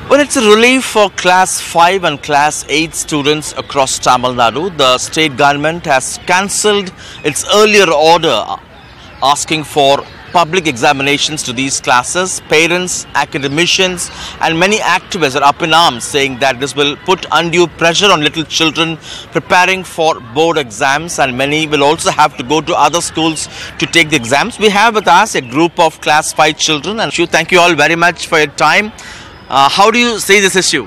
Well, it's a relief for Class 5 and Class 8 students across Tamil Nadu. The state government has cancelled its earlier order asking for public examinations to these classes. Parents, academicians and many activists are up in arms saying that this will put undue pressure on little children preparing for board exams, and many will also have to go to other schools to take the exams. We have with us a group of Class 5 children, and thank you all very much for your time. How do you see this issue?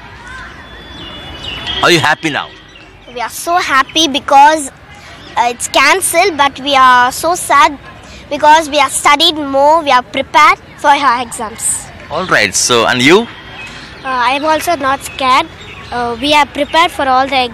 Are you happy now? We are so happy because it's cancelled, but we are so sad because we have studied more, we are prepared for our exams. Alright, so and you? I am also not scared. We are prepared for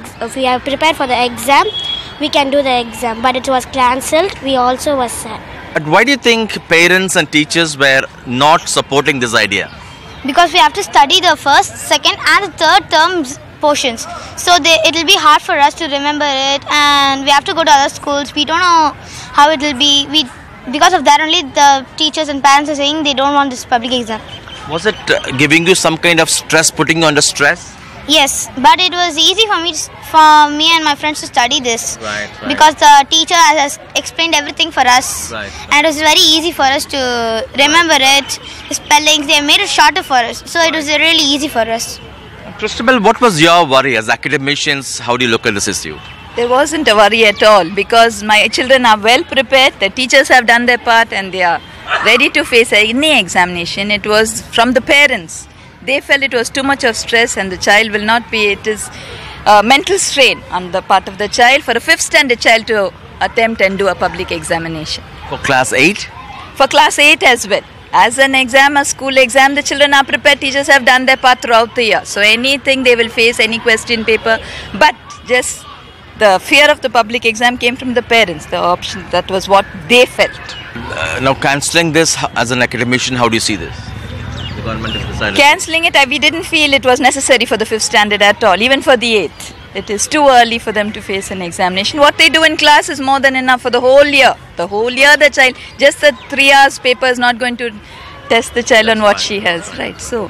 the exam. We can do the exam, but it was cancelled. We also was sad. But why do you think parents and teachers were not supporting this idea? Because we have to study the first, second and the third terms portions. So it will be hard for us to remember it, and we have to go to other schools. We don't know how it will be. Because of that only the teachers and parents are saying they don't want this public exam. Was it giving you some kind of stress, putting you under stress? Yes, but it was easy for me and my friends to study this. Right. Because the teacher has explained everything for us. Right. And it was very easy for us to remember it. The spellings, they made it shorter for us. So it was really easy for us. Christabel, what was your worry as academicians? How do you look at this issue? There wasn't a worry at all because my children are well prepared, the teachers have done their part and they are ready to face any examination. It was from the parents. They felt it was too much of stress and the child will not be, it is a mental strain on the part of the child for a 5th standard child to attempt and do a public examination. For Class 8? For Class 8 as well. As an exam, a school exam, the children are prepared, teachers have done their part throughout the year. So anything they will face, any question paper, but just the fear of the public exam came from the parents, the option, that was what they felt. Now cancelling this as an academician, how do you see this? The government has decided. Cancelling it, we didn't feel it was necessary for the 5th standard at all, even for the 8th. It is too early for them to face an examination. What they do in class is more than enough for the whole year. The whole year the child, just the 3 hours paper is not going to test the child on what she has, right? So,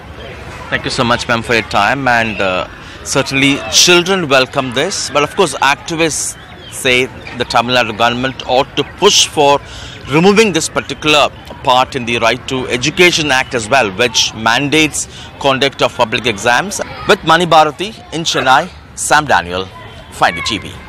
thank you so much, ma'am, for your time, and certainly children welcome this, but of course activists say the Tamil Nadu government ought to push for removing this particular part in the Right to Education Act as well, which mandates conduct of public exams. With Mani Bharati in Chennai, Sam Daniel, NDTV.